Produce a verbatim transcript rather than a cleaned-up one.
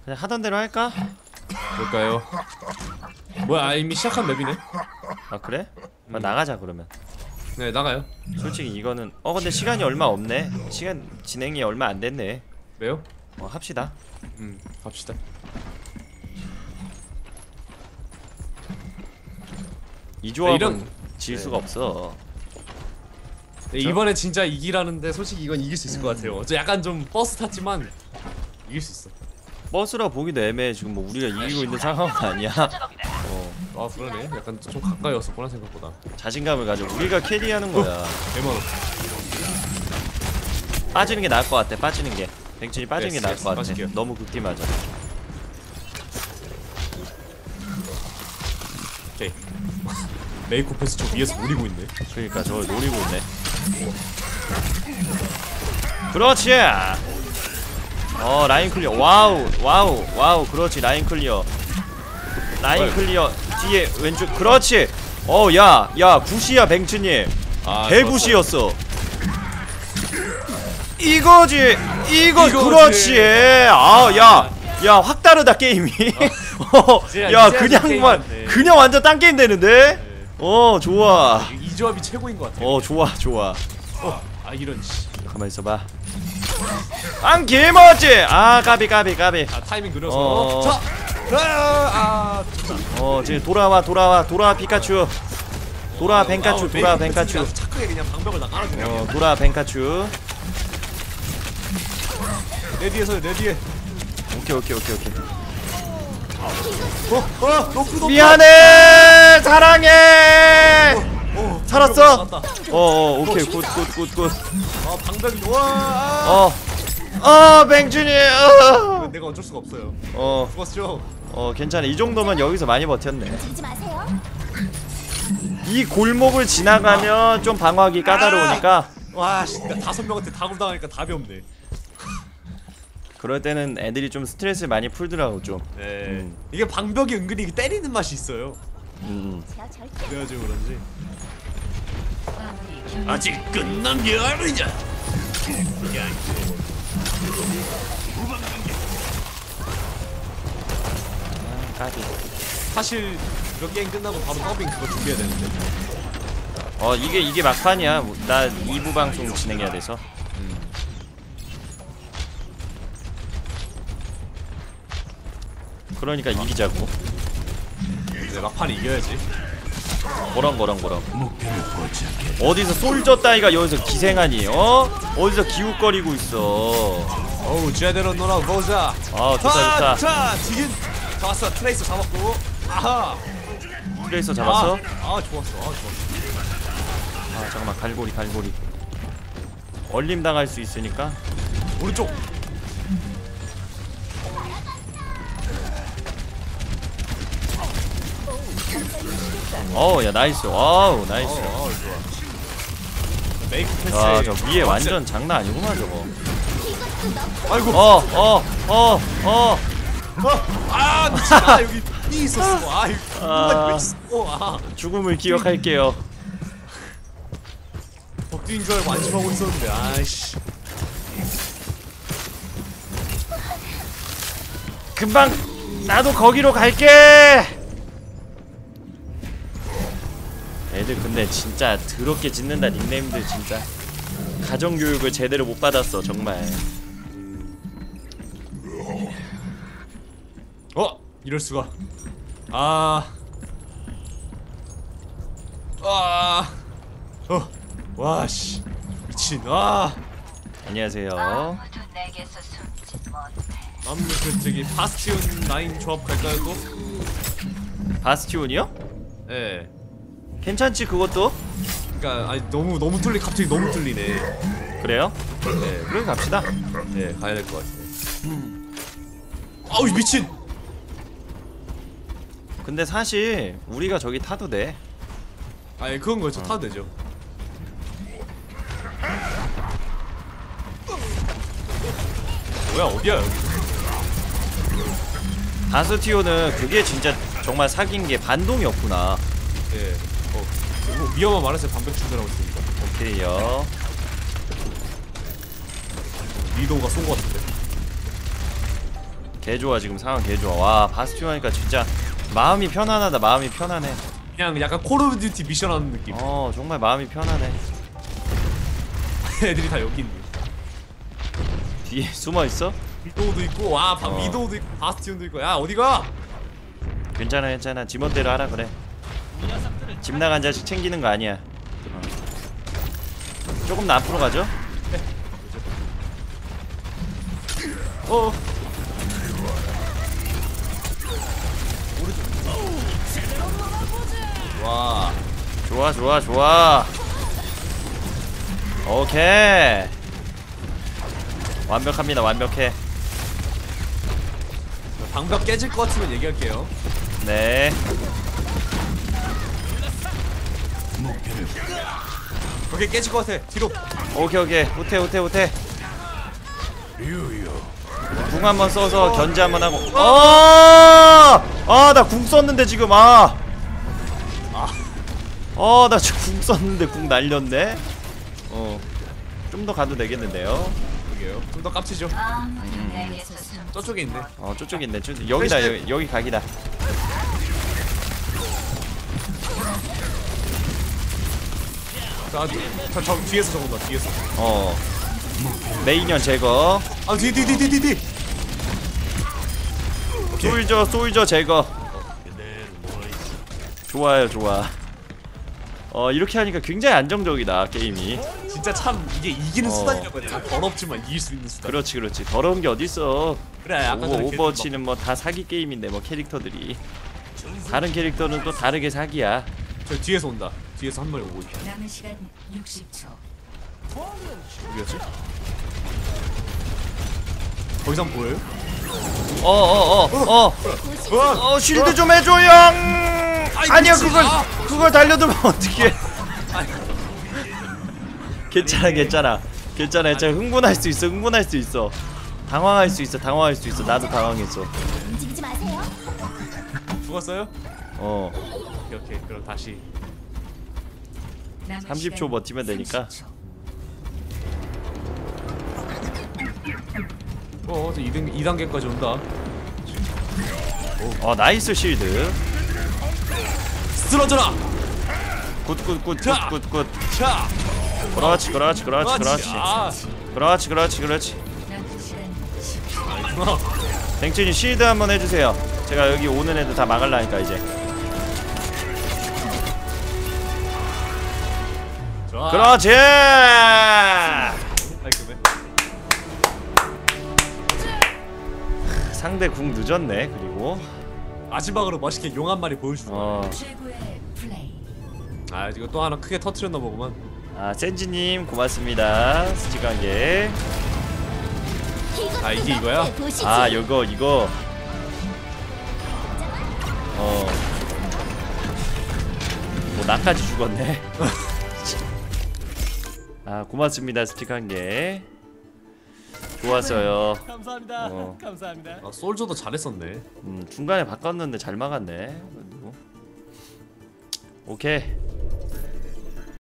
그냥 하던 대로 할까? 뭘까요? 뭐야, 아, 이미 시작한 맵이네. 아 그래? 음. 음. 나가자 그러면. 네, 나가요. 솔직히 이거는 어 근데 시간이 얼마 없네. 시간 진행이 얼마 안 됐네. 왜요? 어 합시다. 음, 갑시다. 이 조합은 이런- 질 네. 수가 없어. 네, 이번에 진짜 이기라는데 솔직히 이건 이길 수 있을 것 같아요. 저 약간 좀 버스 탔지만 이길 수 있어. 버스라 보기도 애매해. 지금 뭐 우리가 이기고 있는 상황은 아니야. 어 아, 그러네. 약간 좀 가까이 왔었구나 생각보다. 자신감을 가져. 우리가 캐리하는 거야. 대박. 빠지는 게 나을 것 같아. 빠지는 게. 뱅진이 빠지는 게 예스, 나을 예스, 것 같아. 빠질게요. 너무 극딜 맞아. 오케이. 메이코패스 저 위에서 노리고 있네. 그러니까 저걸 노리고 있네. 그렇지. 어 라인 클리어. 와우 와우 와우. 그렇지 라인 클리어. 라인 어이. 클리어. 뒤에 왼쪽. 그렇지. 어 야 야 굿이야 뱅츠님. 아, 대굿이었어. 이거지. 이거 이거지. 그렇지. 아야 야 확 다르다 게임이. 어, 이제야- 야 이제야 그냥 게임 만 같네. 그냥 완전 딴 게임 되는데. 네. 어 좋아. 이, 이 조합이 최고인 것 같아요. 어 좋아 좋아. 어, 아 이런 씨. 가만 있어봐. 안 개멋지. 아 까비 까비 까비. 아 타이밍 느려서. 어. 자, 아, 아, 어 지금 돌아와 돌아와 돌아와 피카츄. 돌아와 뱅카츄 돌아와 뱅카츄. 착하게 그냥 방벽을 다 깔아주네. 어 돌아와 뱅카츄. 내 뒤에서요, 내 뒤에. 오케이 오케이 오케이 오케이. 어, 어, 노크 노크. 미안해 사랑해. 어, 살았어? 방벽 나갔다. 어어 오케이 굿 굿 굿 굿. 아 방벽이 와. 어. 어 뱅준이. 어. 이건 내가 어쩔 수가 없어요. 어, 죽었죠. 어 괜찮아. 이 정도면 여기서 많이 버텼네. 하지 마세요. 이 골목을 지나가면 좀 방어하기 까다로우니까 와, 씨, 나 다섯 명한테 다굴 당하니까 답이 없네. 그럴 때는 애들이 좀 스트레스를 많이 풀더라고 좀. 네. 음. 이게 방벽이 은근히 때리는 맛이 있어요. 음. 제가 절대 그래가지고 그런지. 아직 끝난 게 아니냐. 까비. 사실 이런 게임 끝나고 바로 더빙 그거 준비해야 되는데. 어 이게 이게 막판이야. 나 이 부 방송 진행해야 돼서. 그러니까 이기자고. 이제 막판 이겨야지. 거렁 거렁 거렁. 어디서 솔저 따위가 여기서 기생하니? 어? 어디서 기웃거리고 있어? 어우 제대로 놀아보자. 아 좋다 좋다. 자, 지금 좋았어. 트레이서 잡았고. 아하. 트레이서 잡았어? 아, 아 좋았어. 아 좋았어. 아 잠깐만 갈고리 갈고리. 얼림 당할 수 있으니까. 오른쪽. 어우 야 나이스. 와우 나이스. 어, 좋아. 메이크 패스. 야저 위에 완전 장난 아니구만 저거. 아이고. 어 어 어 어. 아, 미쳤다. 여기 이 있었어. 아, 이거 아. 왜 있어? 아, 죽음을 기억할게요. 벅뛴 줄 알고 안심하고 있었는데. 아이씨. 금방 나도 거기로 갈게. 애들 근데 진짜 더럽게 짓는다. 닉네임들 진짜 가정교육을 제대로 못 받았어 정말. 어, 이럴 수가. 아, 아, 어, 와, 씨, 미친. 아, 안녕하세요. 아무도 내게서 숨지 못해. 아무튼 그 저기 바스티온 라인 조합 갈까요 또? 바스티온이요? 예. 괜찮지 그것도? 그러니까 아니 너무 너무 뚫리 갑자기 너무 뚫리네. 그래요? 네, 그래 갑시다. 네, 가야 될 것 같아요. 아우 미친. 근데 사실 우리가 저기 타도 돼. 아예 그건 거죠. 타도 되죠. 뭐야 어디야 여기? 바스티온은 그게 진짜 정말 사귄 게 반동이었구나. 네. 어, 그리고 위험한 말했어요. 반백 충전하고 있으니까. 오케이요. 리도가 쏜 것 같은데. 개 좋아 지금 상황 개 좋아. 와 바스티온 하니까 진짜 마음이 편안하다. 마음이 편안해. 그냥 약간 콜 오브 듀티 미션 하는 느낌. 어 정말 마음이 편안해. 애들이 다 여기 있네. 뒤에 숨어 있어? 위도우도 있고 와 방 어. 위도우도 있고 바스티온도 있고 야 어디가? 괜찮아 괜찮아. 지멋대로 하라 그래. 집 나간 자식 챙기는 거 아니야. 어. 조금 더 앞으로 가죠. 어. 와. 좋아 좋아 좋아. 오케이. 완벽합니다. 완벽해. 방벽 깨질 것 같으면 얘기할게요. 네. 오케이 깨질 것 같아. 뒤로. 오케이 오케이. 후퇴 후퇴 후퇴. 궁 한번 써서 견제 한번 하고. 아! 아, 나 궁 썼는데 지금 아. 아, 나 지금 궁 썼는데 궁 날렸네. 어. 좀 더 가도 되겠는데요. 그러게요. 좀 더 깝치죠. 아무도 내게서 숨지 저쪽에 있네. 어, 저쪽 있네. 저, 여기다. 여기, 여기 각이다. 자, 저, 저 뒤에서 저건다. 뒤에서. 어. 메이년 제거. 아, 뒤, 뒤, 뒤, 뒤, 뒤, 뒤. 솔저 솔저 제거. 좋아요, 좋아. 어, 이렇게 하니까 굉장히 안정적이다, 게임이. 진짜 참 이게 이기는 어. 수단이었거든요. 더럽지만 이길 수 있는 수단. 그렇지, 그렇지. 더러운 게 어딨어. 그래, 아까 전에 오, 오버워치는 뭐 다 사기 게임인데 뭐 캐릭터들이 다른 캐릭터는 또 다르게 사기야. 저 뒤에서 온다. 뒤에서 한 명이 오고 있다. 남은 시간 육십 초. 어디였지? 거기서 한번 보여요? 어어어어 어, 어, 어, 쉴드 좀 해줘 형. 아니야 미친. 그걸 아. 그걸 달려두면 어떡해. 괜찮아 괜찮아 괜찮아 괜찮아. 흥분할 수 있어 흥분할 수 있어. 당황할 수 있어 당황할 수 있어. 나도 당황했어. 움직이지 마세요. 죽었어요? 어 오케이, 오케이. 그럼 다시. 남은 삼십 초 시간 버티면 되니까. 삼십 초. 어, 저 이 단, 이 단계까지 온다. 어 나이스 쉴드. 쓰러져라! 굿굿굿굿굿굿. 자! 그렇지 그렇지 그렇지 그렇지 아, 그렇지 그렇지 그렇지. 남은 시간 십 초. 아니구나. 댕준이 쉴드 한번 해주세요. 제가 여기 오는 애들 다 막으려니까 이제. 좋아. 그렇지. 깔끔해. 상대 궁 늦었네. 그리고 마지막으로 멋있게 용 한 마리 보여주는 거야. 어, 최고의 플레이. 아, 이거 또 하나 크게 터트렸나 보구만. 아 센지님 고맙습니다. 스티커 한 개. 아, 이게 이거야? 아 이거 이거. 어. 뭐 나까지 죽었네. 아 고맙습니다. 스티커 한 개. 좋았어요. 감사합니다. 어. 감사합니다. 아, 솔저도 잘했었네. 음, 중간에 바꿨는데 잘 막았네. 그래도. 오케이.